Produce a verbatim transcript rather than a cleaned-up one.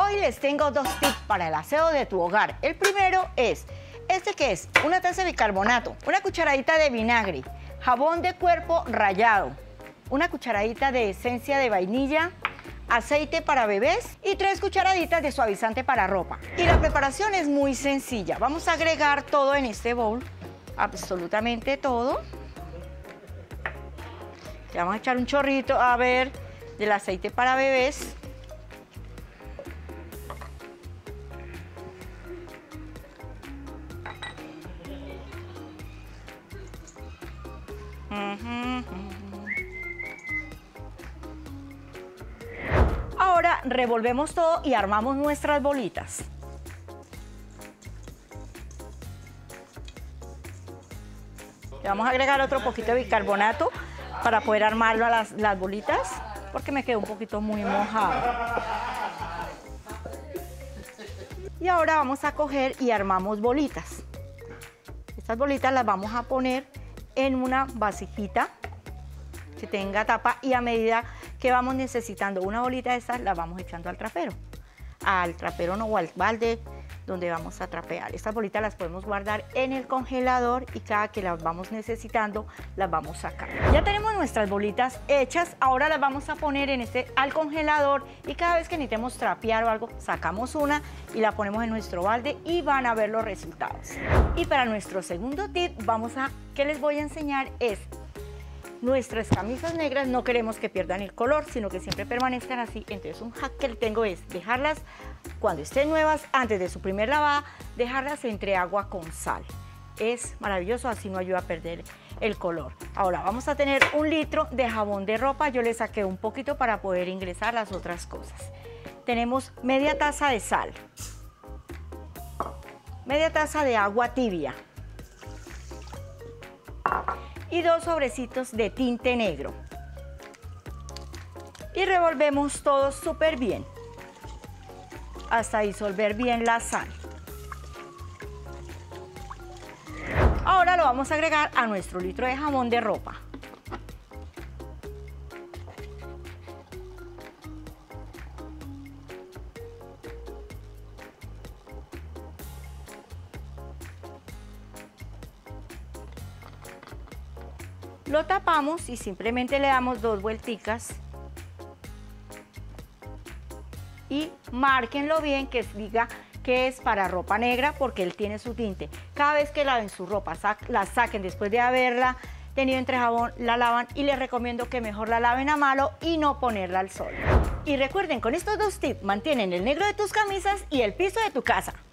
Hoy les tengo dos tips para el aseo de tu hogar. El primero es, este que es una taza de bicarbonato, una cucharadita de vinagre, jabón de cuerpo rallado, una cucharadita de esencia de vainilla, aceite para bebés y tres cucharaditas de suavizante para ropa. Y la preparación es muy sencilla. Vamos a agregar todo en este bowl, absolutamente todo. Le vamos a echar un chorrito, a ver, del aceite para bebés. Ahora revolvemos todo y armamos nuestras bolitas. Le vamos a agregar otro poquito de bicarbonato para poder armarlo a las, las bolitas, porque me quedó un poquito muy mojado. Y ahora vamos a coger y armamos bolitas. Estas bolitas las vamos a poner en una vasijita que tenga tapa y a medida que vamos necesitando una bolita de estas, las vamos echando al trapero. Al trapero no, o al balde donde vamos a trapear. Estas bolitas las podemos guardar en el congelador y cada que las vamos necesitando, las vamos sacando. Ya tenemos nuestras bolitas hechas, ahora las vamos a poner en este, al congelador y cada vez que necesitemos trapear o algo, sacamos una y la ponemos en nuestro balde y van a ver los resultados. Y para nuestro segundo tip, vamos a, que les voy a enseñar es, nuestras camisas negras no queremos que pierdan el color, sino que siempre permanezcan así. Entonces un hack que tengo es dejarlas cuando estén nuevas, antes de su primer lavada, dejarlas entre agua con sal. Es maravilloso, así no ayuda a perder el color. Ahora vamos a tener un litro de jabón de ropa. Yo le saqué un poquito para poder ingresar las otras cosas. Tenemos media taza de sal, media taza de agua tibia y dos sobrecitos de tinte negro. Y revolvemos todo súper bien hasta disolver bien la sal. Ahora lo vamos a agregar a nuestro litro de jabón de ropa. Lo tapamos y simplemente le damos dos vuelticas y márquenlo bien, que diga que es para ropa negra porque él tiene su tinte. Cada vez que laven su ropa, la saquen después de haberla tenido entre jabón, la lavan y les recomiendo que mejor la laven a mano y no ponerla al sol. Y recuerden, con estos dos tips mantienen el negro de tus camisas y el piso de tu casa.